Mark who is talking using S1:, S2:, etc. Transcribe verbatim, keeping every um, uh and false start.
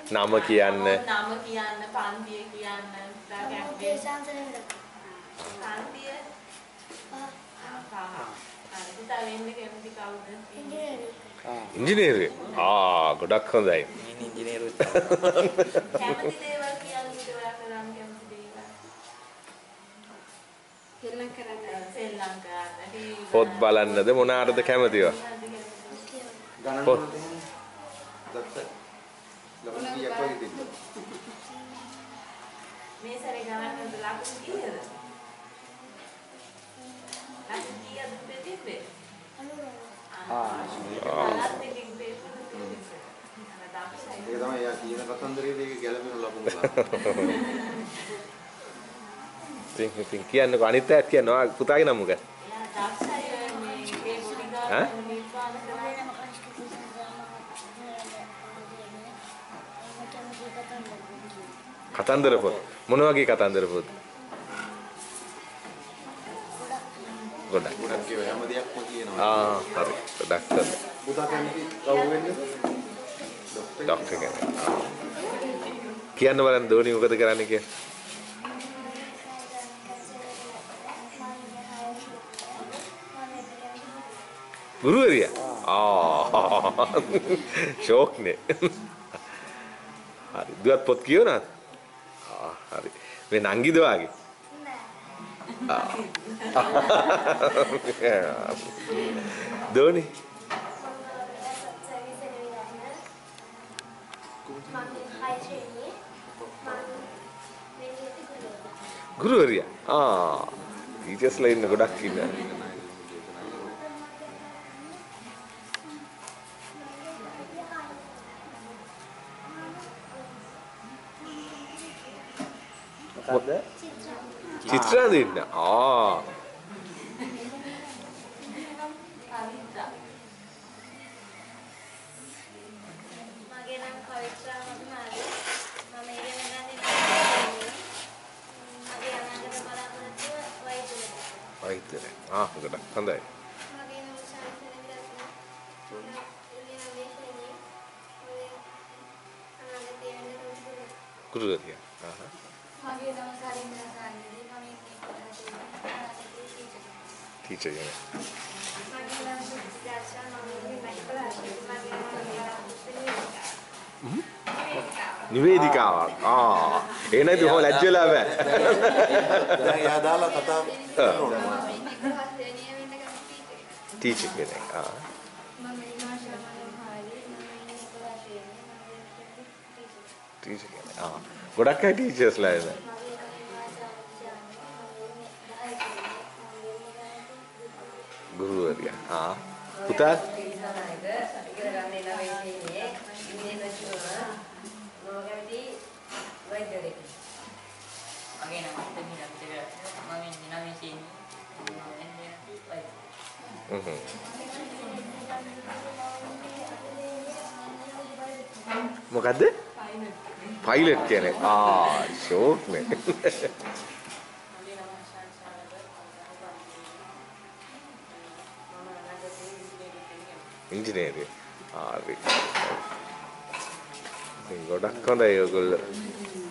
S1: නම කියන්න.
S2: නම කියන්න, පන්තිය කියන්න, දාගැම්බේ සංසලෙ. පන්තිය. ආ. හරි පුතා වෙන්නේ කැමති කවුද? ඉංජිනේරු.
S1: ඉංජිනේරු. ආ ගොඩක් හොඳයි.
S3: මීන් ඉංජිනේරු.
S2: කැමති දේවල් කියන්නේ ඔයා කරන් කැමති දේවල්. සෙල්ලම් කරන්න. සෙල්ලම් කරන්න.
S1: පොත් බලන්නද මොනාටද කැමතිව?
S4: ගණන්
S1: පොත්.
S4: දත්ත. ලකුණු කීයක් වගේ තිබ්බද?
S2: මේ සැරේ ගණන් වලට ලකුණු කීයද? ලකුණු කීයද දෙතිබ්බේ?
S4: ආ.
S2: අලත් එකකින් පේපර් දෙතිබ්බේ.
S4: ඒක තමයි යා කියන කතන්දරයේ මේක ගැළපෙන ලකුණු ගන්න.
S1: ඉතින් ඉතින් කියන්නකෝ අනිත් අයත් කියනවා පුතාගේ නම මොකක්ද?
S2: එයා දක්ෂයි මේ ඒ පොඩි
S1: ඈ?
S2: ගාන නිර්මාණ කරගෙන
S1: කතන්දර පොත්. මොන වගේ කතන්දර පොත්? ගොඩක්.
S4: ගොඩක් ඒවා හැම දෙයක්ම කියනවා.
S1: ආ හරි. ගොඩක් හොඳයි.
S4: පුතා කැමති කවුරු වෙන්නද?
S1: ડોක්ටර් කෙනෙක්. කියන්න බලන්න දෝනි මොකද කරන්නේ කියලා. ගුරුවරියා. ආ ෂෝක් නේ. හරි. දුවත් පොත් කියවනවද? ආ හරි. මේ නංගිද වාගේ? ආ. දෝනි ගුරුවරියා. ආ ටීචර්ස්ලා ඉන්න ගොඩක් ඉන්නවා.
S3: මොකද්ද?
S1: චිත්‍රා දෙන්න. ආ
S5: මගේ නම් කවිත්‍රා මතුමාගේ මම ඉගෙන ගන්නේ මගේ අනාගත බලාපොරොත්තුව වෛද්‍යවරයෙක්.
S1: වෛද්‍යවරයෙක්. ආ ගොඩක් හොඳයි.
S5: මගේ නම ශාන්තිරන්දරත්න.
S1: ගුරුවරියා. ආහ්.
S5: මගේ නම සරින්ද්‍ර සාන්දිදී. මම ඉන්නේ
S1: ටීචර් කෙනෙක්.
S5: මගේ නම සුජාතා. මම ඉන්නේ මැඩිකල් මගේ නම
S1: නිවේදිකාවක්. ආ ඒ නැති කොහොම ලැජ්ජ වෙලා බෑ.
S4: දැන් එයා දාලා කතා කරනවා.
S1: ටීචර් කෙනෙක්. ආ ටීචර් කෙනෙක්. ආ ගොඩක් අය ටීචර්ස්ලා ඉන්නේ. ගුරුවරියා. ආ පුතා
S6: මගේ නම දෙමිනා විතර මම ඉන්නේ නම ඉන්නේ
S1: හ්ම් මොකද්ද? පයිලට් කෙනෙක්. ආ ෂෝක් නේ. ඉංජිනේරු. හරි. ඉතින් ගොඩක් හොඳයි ඔයගොල්ලෝ.